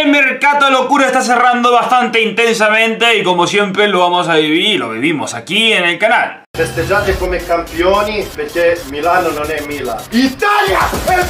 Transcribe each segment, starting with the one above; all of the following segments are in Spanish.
El mercato de locura está cerrando bastante intensamente y como siempre lo vamos a vivir, lo vivimos aquí en el canal. Festeggiate come campioni perché Milano non è Milan. Italia es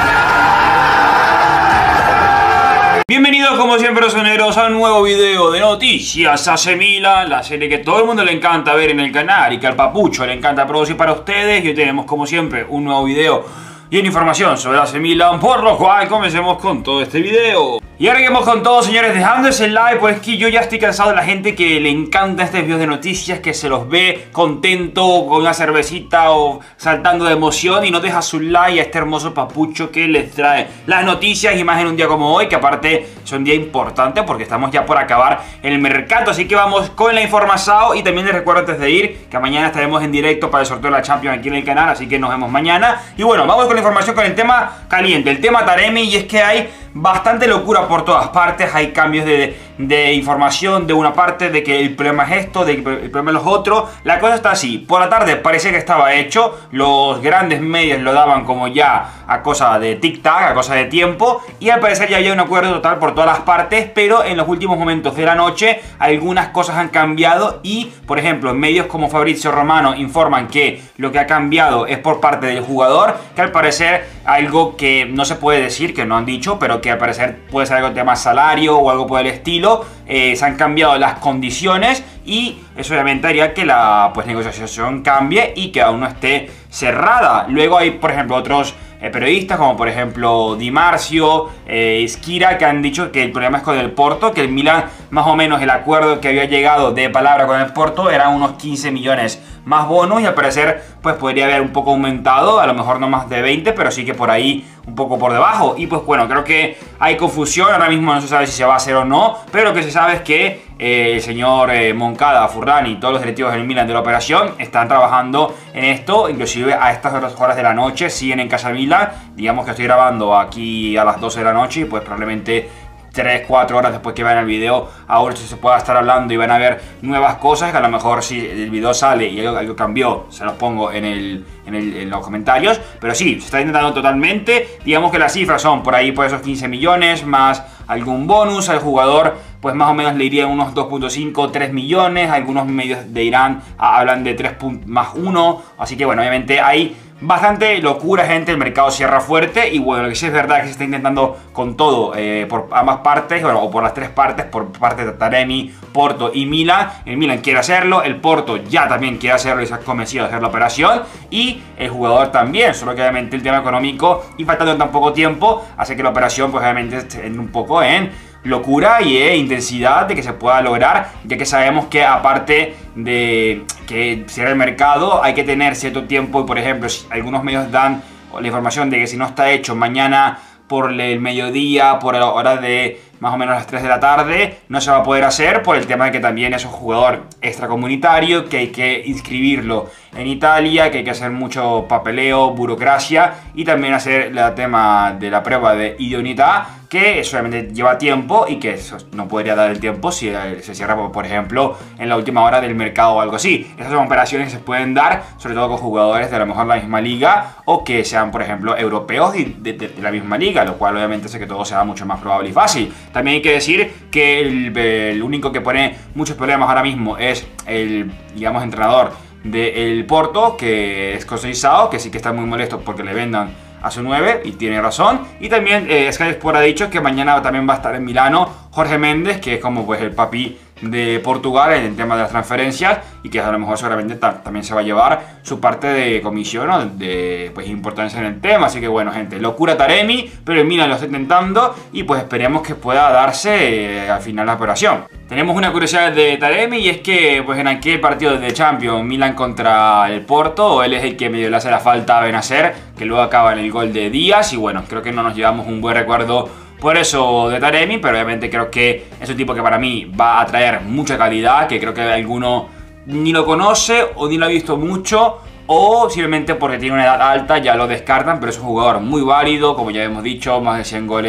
Bienvenidos como siempre soneros a un nuevo video de Noticias AC Milan, la serie que todo el mundo le encanta ver en el canal y que al papucho le encanta producir para ustedes. Y hoy tenemos como siempre un nuevo video y una información sobre AC Milan, por lo cual comencemos con todo este video. Y ahora vamos con todo, señores, dejando ese like, pues que yo ya estoy cansado de la gente que le encanta estos videos de noticias, que se los ve contento con una cervecita o saltando de emoción y no deja su like a este hermoso papucho que les trae las noticias y más en un día como hoy, que aparte es un día importante porque estamos ya por acabar el mercado. Así que vamos con la información y también les recuerdo antes de ir que mañana estaremos en directo para el sorteo de la Champions aquí en el canal, así que nos vemos mañana. Y bueno, vamos con la información con el tema caliente, el tema Taremi, y es que hay bastante locura por todas partes. Hay cambios de información de una parte, de que el problema es esto, de que el problema es los otros. La cosa está así, por la tarde parecía que estaba hecho, los grandes medios lo daban como ya a cosa de tic-tac, a cosa de tiempo, y al parecer ya había un acuerdo total por todas las partes, pero en los últimos momentos de la noche algunas cosas han cambiado y, por ejemplo, medios como Fabrizio Romano informan que lo que ha cambiado es por parte del jugador, que al parecer algo que no se puede decir, que no han dicho, pero que al parecer puede ser algo de más salario o algo por el estilo. Se han cambiado las condiciones y eso obviamente haría que la negociación cambie y que aún no esté cerrada. Luego hay, por ejemplo, otros periodistas como por ejemplo Di Marzio, Skira, que han dicho que el problema es con el Porto, que el Milan más o menos el acuerdo que había llegado de palabra con el Porto eran unos 15 millones más bonos y al parecer pues podría haber un poco aumentado, a lo mejor no más de 20, pero sí que por ahí un poco por debajo. Y pues bueno, creo que hay confusión, ahora mismo no se sabe si se va a hacer o no, pero lo que se sabe es que el señor Moncada, Furlani y todos los directivos del Milan de la operación están trabajando en esto, inclusive a estas horas de la noche siguen en Casa Milan. Digamos que estoy grabando aquí a las 12 de la noche y pues probablemente 3-4 horas después que vean el video ahora se pueda estar hablando y van a ver nuevas cosas, que a lo mejor si el video sale y algo cambió se los pongo en los comentarios, pero sí, se está intentando totalmente. Digamos que las cifras son por ahí por esos 15 millones más algún bonus al jugador, pues más o menos le irían unos 2.5, 3 millones, algunos medios de Irán hablan de 3 más 1, así que bueno, obviamente hay bastante locura, gente, el mercado cierra fuerte y bueno, lo que sí es verdad es que se está intentando con todo por ambas partes, bueno, o por las tres partes, por parte de Taremi, Porto y Milan. El Milan quiere hacerlo, el Porto ya también quiere hacerlo y se ha convencido de hacer la operación y el jugador también, solo que obviamente el tema económico y faltando tan poco tiempo hace que la operación pues obviamente esté un poco en locura y intensidad de que se pueda lograr, ya que sabemos que aparte de que cierre el mercado hay que tener cierto tiempo y por ejemplo si algunos medios dan la información de que si no está hecho mañana por el mediodía, por la hora de más o menos las 3 de la tarde, no se va a poder hacer por el tema de que también es un jugador extracomunitario, que hay que inscribirlo en Italia, que hay que hacer mucho papeleo, burocracia y también hacer el tema de la prueba de idoneidad, que solamente lleva tiempo y que eso no podría dar el tiempo si se cierra, por ejemplo, en la última hora del mercado o algo así. Esas son operaciones que se pueden dar, sobre todo con jugadores de a lo mejor la misma liga o que sean, por ejemplo, europeos de la misma liga, lo cual obviamente hace que todo sea mucho más probable y fácil. También hay que decir que el único que pone muchos problemas ahora mismo es el, digamos, entrenador del Porto, que es Conceição, que sí que está muy molesto porque le vendan a su 9 y tiene razón. Y también Sky Sport ha dicho que mañana también va a estar en Milano Jorge Méndez, que es como pues el papi de Portugal en el tema de las transferencias y que a lo mejor seguramente también se va a llevar su parte de comisión o de pues importancia en el tema. Así que bueno, gente, locura Taremi, pero el Milan lo está intentando y pues esperemos que pueda darse al final la operación. Tenemos una curiosidad de Taremi y es que pues en aquel partido de Champions Milan contra el Porto, él es el que medio le hace la falta a Benacer, que luego acaba en el gol de Díaz y bueno, creo que no nos llevamos un buen recuerdo por eso de Taremi, pero obviamente creo que es un tipo que para mí va a traer mucha calidad, que creo que alguno ni lo conoce o ni lo ha visto mucho o simplemente porque tiene una edad alta ya lo descartan, pero es un jugador muy válido, como ya hemos dicho, más de 100 goles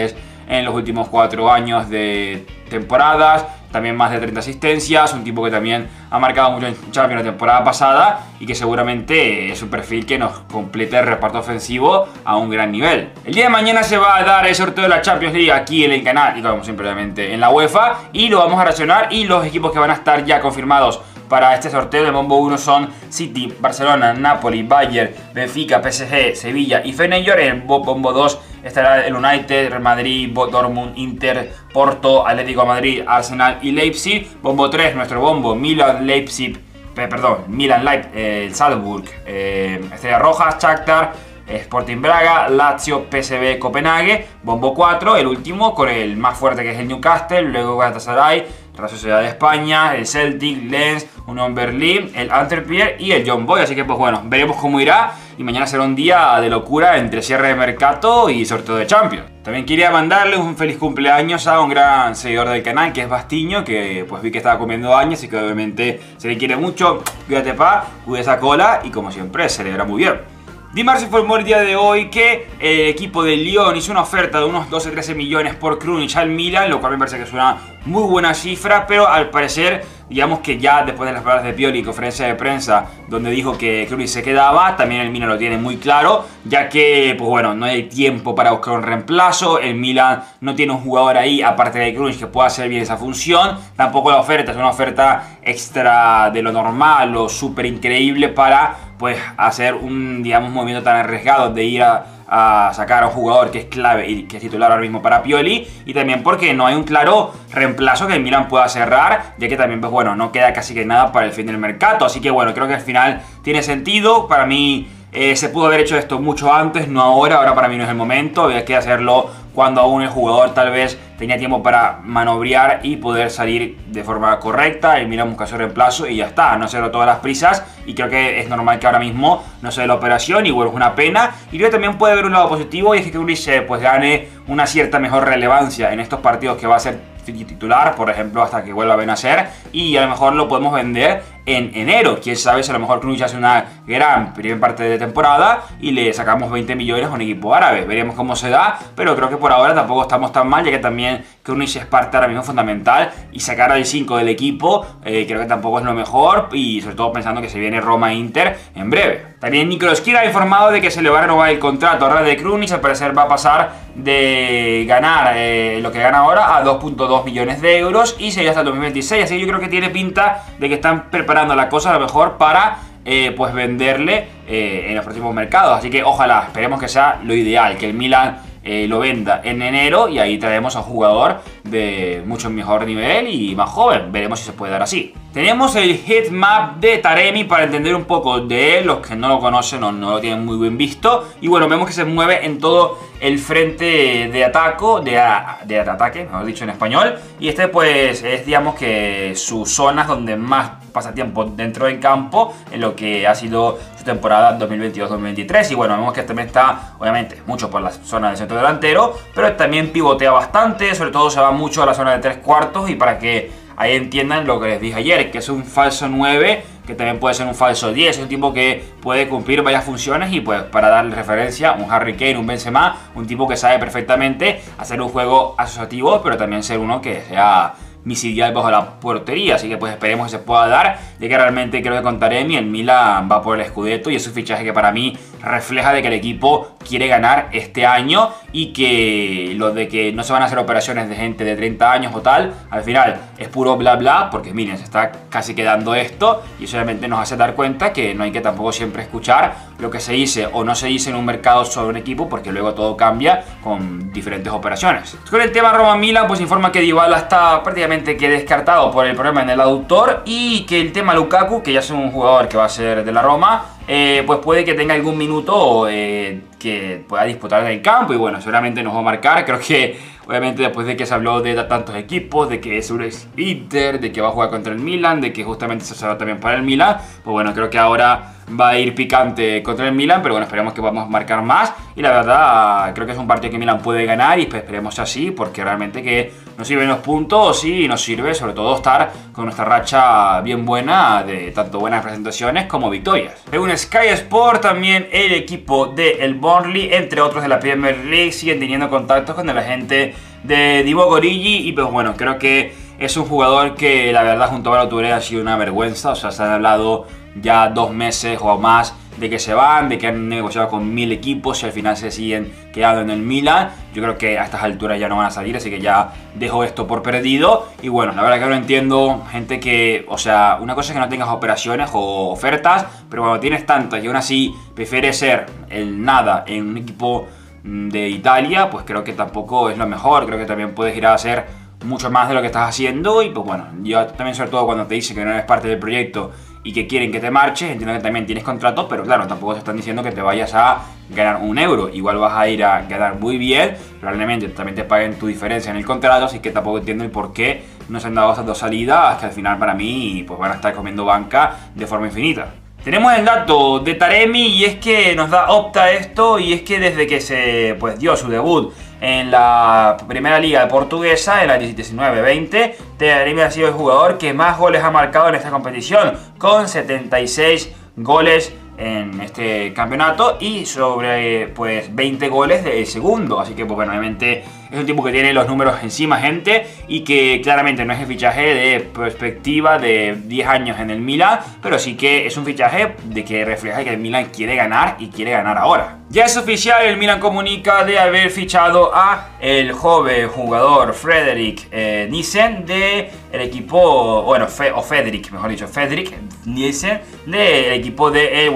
en los últimos 4 años de temporadas. También más de 30 asistencias, un tipo que también ha marcado mucho en Champions la temporada pasada y que seguramente es un perfil que nos complete el reparto ofensivo a un gran nivel. El día de mañana se va a dar el sorteo de la Champions League aquí en el canal y como siempre obviamente en la UEFA, y lo vamos a reaccionar, y los equipos que van a estar ya confirmados para este sorteo de bombo 1 son City, Barcelona, Napoli, Bayern, Benfica, PSG, Sevilla y Feyenoord. En bombo 2 estará el United, Real Madrid, Dortmund, Inter, Porto, Atlético de Madrid, Arsenal y Leipzig. Bombo 3, nuestro bombo, Milan, Leipzig, Salzburg, Estrella Roja, Shakhtar, Sporting Braga, Lazio, PSV, Copenhague. Bombo 4, el último, con el más fuerte que es el Newcastle, luego Galatasaray, Real Sociedad de España, el Celtic, Lens, Unión Berlín, el Antwerp y el Young Boys. Así que pues bueno, veremos cómo irá, y mañana será un día de locura entre cierre de mercado y sorteo de Champions. También quería mandarle un feliz cumpleaños a un gran seguidor del canal, que es Bastiño, que pues vi que estaba comiendo años y que obviamente se le quiere mucho. Cuídate, pa, cuida esa cola y como siempre celebra muy bien. Di Marzio informó el día de hoy que el equipo del Lyon hizo una oferta de unos 12-13 millones por Krunic al Milan, lo cual me parece que es una muy buena cifra, pero al parecer, digamos que ya después de las palabras de Pioli en conferencia de prensa, donde dijo que Krunic se quedaba, también el Milan lo tiene muy claro, ya que, pues bueno, no hay tiempo para buscar un reemplazo, el Milan no tiene un jugador ahí, aparte de Krunic, que pueda hacer bien esa función, tampoco la oferta es una oferta extra de lo normal o súper increíble para, pues, hacer un, digamos, movimiento tan arriesgado de ir a sacar a un jugador que es clave y que es titular ahora mismo para Pioli, y también porque no hay un claro reemplazo que el Milan pueda cerrar, ya que también, pues bueno, no queda casi que nada para el fin del mercado. Así que bueno, creo que al final tiene sentido. Para mí se pudo haber hecho esto mucho antes, no ahora. Ahora para mí no es el momento, había que hacerlo cuando aún el jugador tal vez tenía tiempo para manobrar y poder salir de forma correcta. El Milan busca su reemplazo y ya está, no hacerlo todas las prisas, y creo que es normal que ahora mismo no se dé la operación, y bueno, es una pena. Y creo que también puede haber un lado positivo, y es que Krunic pues gane una cierta mejor relevancia en estos partidos que va a ser titular, por ejemplo, hasta que vuelva a Benacer, y a lo mejor lo podemos vender en enero. Quién sabe si a lo mejor Krunic hace una gran primera parte de temporada y le sacamos 20 millones a un equipo árabe. Veremos cómo se da, pero creo que por ahora tampoco estamos tan mal, ya que también Krunic es parte ahora mismo fundamental, y sacar al 5 del equipo creo que tampoco es lo mejor, y sobre todo pensando que se viene Roma-Inter en breve. También Nicolas Kira ha informado de que se le va a renovar el contrato ahora de Krunic. Al parecer va a pasar de ganar lo que gana ahora a 2.2 millones de euros y sería hasta el 2026, así que yo creo que tiene pinta de que están preparando la cosa a lo mejor para pues venderle en los próximos mercados. Así que ojalá, esperemos que sea lo ideal, que el Milan lo venda en enero, y ahí traemos a un jugador de mucho mejor nivel y más joven. Veremos si se puede dar así. Tenemos el heatmap de Taremi para entender un poco de él. Los que no lo conocen o no lo tienen muy bien visto. Y bueno, vemos que se mueve en todo el frente de ataque, mejor dicho en español. Y este pues es, digamos, que sus zonas donde más pasa tiempo dentro del campo en lo que ha sido su temporada 2022-2023. Y bueno, vemos que también está, obviamente, mucho por la zona del centro delantero, pero también pivotea bastante, sobre todo se va mucho a la zona de 3 cuartos, y para que ahí entiendan lo que les dije ayer, que es un falso 9, que también puede ser un falso 10, es un tipo que puede cumplir varias funciones, y pues para darle referencia, un Harry Kane, un Benzema, un tipo que sabe perfectamente hacer un juego asociativo, pero también ser uno que sea misidial bajo la portería. Así que pues esperemos que se pueda dar, ya que realmente creo que con Taremi el Milan va por el Scudetto, y es un fichaje que para mí refleja de que el equipo quiere ganar este año, y que lo de que no se van a hacer operaciones de gente de 30 años o tal, al final es puro bla bla, porque miren, se está casi quedando esto, y eso obviamente nos hace dar cuenta que no hay que tampoco siempre escuchar lo que se dice o no se dice en un mercado sobre un equipo, porque luego todo cambia con diferentes operaciones. Con el tema Roma-Milan, pues informa que Dybala está prácticamente que descartado por el problema en el aductor, y que el tema Lukaku, que ya es un jugador que va a ser de la Roma, pues puede que tenga algún minuto que pueda disputar en el campo, y bueno, seguramente nos va a marcar. Creo que obviamente después de que se habló de tantos equipos, de que es un Inter, de que va a jugar contra el Milan, de que justamente se va también para el Milan, pues bueno, creo que ahora va a ir picante contra el Milan, pero bueno, esperemos que podamos marcar más, y la verdad creo que es un partido que Milan puede ganar, y esperemos así, porque realmente que nos sirven los puntos, y nos sirve sobre todo estar con nuestra racha bien buena de tanto buenas presentaciones como victorias. Según Sky Sport, también el equipo del Burnley, entre otros de la Premier League, siguen teniendo contactos con el agente de Divock Origi. Y pues bueno, creo que es un jugador que la verdad junto a Ballo Touré ha sido una vergüenza. O sea, se han hablado ya 2 meses o más de que se van, de que han negociado con 1000 equipos y al final se siguen quedando en el Milan. Yo creo que a estas alturas ya no van a salir, así que ya dejo esto por perdido. Y bueno, la verdad que no entiendo gente que, o sea, una cosa es que no tengas operaciones o ofertas, pero cuando tienes tantas y aún así prefieres ser el nada en un equipo de Italia, pues creo que tampoco es lo mejor. Creo que también puedes ir a hacer mucho más de lo que estás haciendo. Y pues bueno, yo también, sobre todo cuando te dicen que no eres parte del proyecto y que quieren que te marches, entiendo que también tienes contrato, pero claro, tampoco te están diciendo que te vayas a ganar 1 euro. Igual vas a ir a ganar muy bien, probablemente también te paguen tu diferencia en el contrato, así que tampoco entiendo el por qué no se han dado esas 2 salidas, que al final para mí pues van a estar comiendo banca de forma infinita. Tenemos el dato de Taremi y es que nos da Opta esto, y es que desde que se dio su debut en la primera liga portuguesa, en la 19-20, Taremi ha sido el jugador que más goles ha marcado en esta competición, con 76 goles en este campeonato y sobre pues 20 goles del segundo. Así que pues bueno, obviamente es un tipo que tiene los números encima, gente, y que claramente no es el fichaje de perspectiva de 10 años en el Milan, pero sí que es un fichaje de que refleja que el Milan quiere ganar y quiere ganar ahora. Ya es oficial, el Milan comunica de haber fichado a el joven jugador Frederik Nielsen del equipo, bueno, Federic, mejor dicho, Federic Nielsen del equipo de,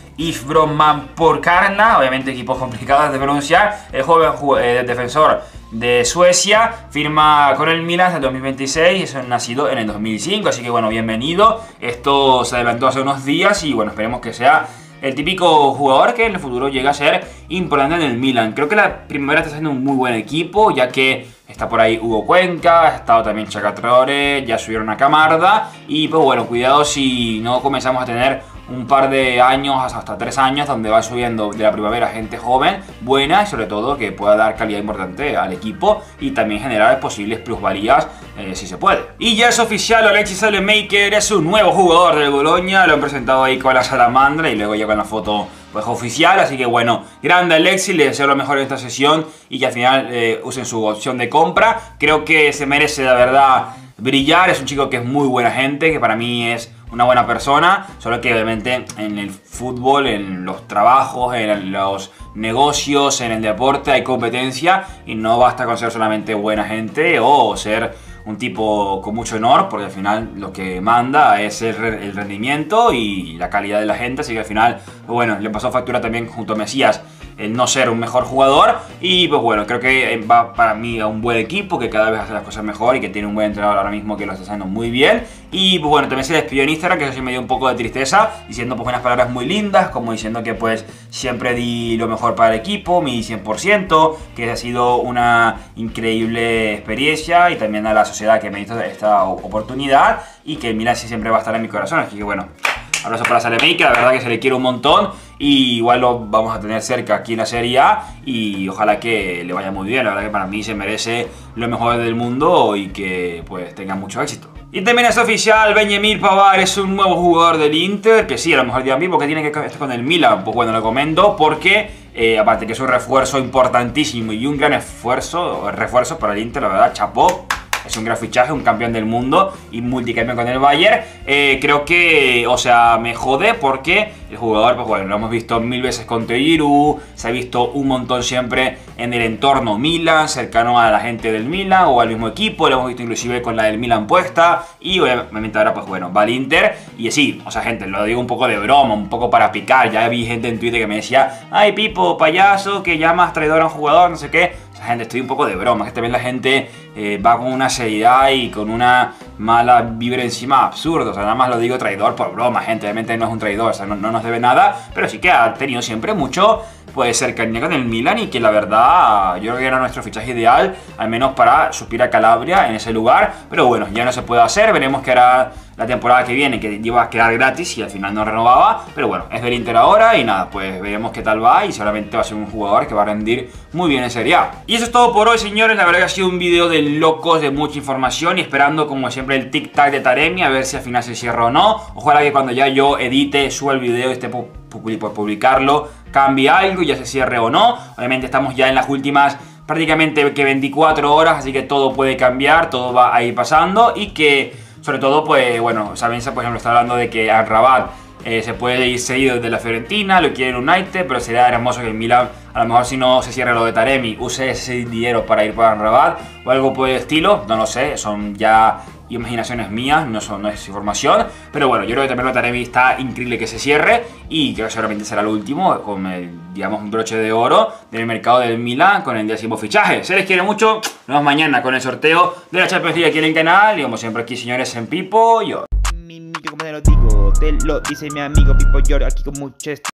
IFK Göteborg, obviamente equipos complicados de pronunciar. El joven defensor de Suecia firma con el Milan hasta el 2026, es nacido en el 2005, así que bueno, bienvenido. Esto se adelantó hace unos días y bueno, esperemos que sea el típico jugador que en el futuro llega a ser importante en el Milan. Creo que la primavera está haciendo un muy buen equipo, ya que está por ahí Hugo Cuenca, ha estado también Chaka Traoré, ya subieron a Camarda. Y pues bueno, cuidado si no comenzamos a tener un par de años, hasta 3 años, donde va subiendo de la primavera gente joven, buena y sobre todo que pueda dar calidad importante al equipo y también generar posibles plusvalías si se puede. Y ya es oficial, Alexis Saelemaekers es un nuevo jugador del Bologna, lo han presentado ahí con la salamandra y luego ya con la foto pues oficial, así que bueno, grande Alexis, le deseo lo mejor en esta sesión y que al final usen su opción de compra. Creo que se merece la verdad brillar, es un chico que es muy buena gente, que para mí es una buena persona, solo que obviamente en el fútbol, en los trabajos, en los negocios, en el deporte hay competencia y no basta con ser solamente buena gente o ser un tipo con mucho honor, porque al final lo que manda es el rendimiento y la calidad de la gente, así que al final, bueno, le pasó factura también junto a Mesías el no ser un mejor jugador y pues bueno, creo que va para mí a un buen equipo que cada vez hace las cosas mejor y que tiene un buen entrenador ahora mismo que lo está haciendo muy bien. Y pues bueno, también se despidió en Instagram, que eso sí me dio un poco de tristeza, diciendo pues unas palabras muy lindas, como diciendo que pues siempre di lo mejor para el equipo, mi 100%, que ha sido una increíble experiencia y también a la sociedad que me dio esta oportunidad y que mira, si siempre va a estar en mi corazón, así que bueno, abrazo para Saelemaekers, la verdad que se le quiere un montón y igual lo vamos a tener cerca aquí en la Serie A y ojalá que le vaya muy bien. La verdad que para mí se merece lo mejor del mundo y que pues tenga mucho éxito. Y también es oficial, Benjamin Pavard es un nuevo jugador del Inter, que sí, a lo mejor dirán, ¿por qué tiene que estar con el Milan? Pues bueno, lo comento porque aparte que es un refuerzo importantísimo y un gran refuerzo para el Inter, la verdad, chapó. Es un gran fichaje, un campeón del mundo y multicampeón con el Bayern. Creo que, o sea, me jode porque el jugador, pues bueno, lo hemos visto 1000 veces con Giroud, se ha visto un montón siempre en el entorno Milan, cercano a la gente del Milan o al mismo equipo, lo hemos visto inclusive con la del Milan puesta y obviamente ahora, pues bueno, va al Inter y sí, o sea, gente, lo digo un poco de broma, un poco para picar, ya vi gente en Twitter que me decía, ay Pipo, payaso, que llamas traidor a un jugador, no sé qué. O sea, gente, estoy un poco de broma, que también la gente va con una seriedad y con una mala vibra encima absurda. O sea, nada más lo digo traidor por broma, gente, obviamente no es un traidor, o sea, no nos debe nada, pero sí que ha tenido siempre mucho, pues, cercanía con el Milan y que la verdad, yo creo que era nuestro fichaje ideal, al menos para suplir a Calabria en ese lugar, pero bueno, ya no se puede hacer, veremos qué hará la temporada que viene, que iba a quedar gratis y al final no renovaba, pero bueno, es del Inter ahora y nada, pues veremos qué tal va y seguramente va a ser un jugador que va a rendir muy bien en Serie A. Y eso es todo por hoy, señores, la verdad que ha sido un video de locos, de mucha información y esperando como siempre el tic-tac de Taremi, a ver si al final se cierra o no. Ojalá que cuando ya yo edite, suba el video, esté por publicarlo, cambie algo y ya se cierre o no. Obviamente estamos ya en las últimas prácticamente que 24 horas, así que todo puede cambiar, todo va a ir pasando y que sobre todo pues bueno, Sabenza por ejemplo está hablando de que Amrabat se puede ir cedido de la Fiorentina, lo quiere el United, pero sería hermoso que el Milan, a lo mejor si no se cierra lo de Taremi, use ese dinero para ir por Amrabat o algo por el estilo, no lo sé, son ya imaginaciones mías, no es información, pero bueno, yo creo que también lo de Taremi está increíble que se cierre y que seguramente será el último, con el, digamos, un broche de oro del mercado del Milan con el 10º fichaje. Se les quiere mucho, nos vemos mañana con el sorteo de la Champions League aquí en el canal y como siempre aquí señores en Pipo, yo. Como te lo digo, te lo dice mi amigo Pipo Yor aquí con mucho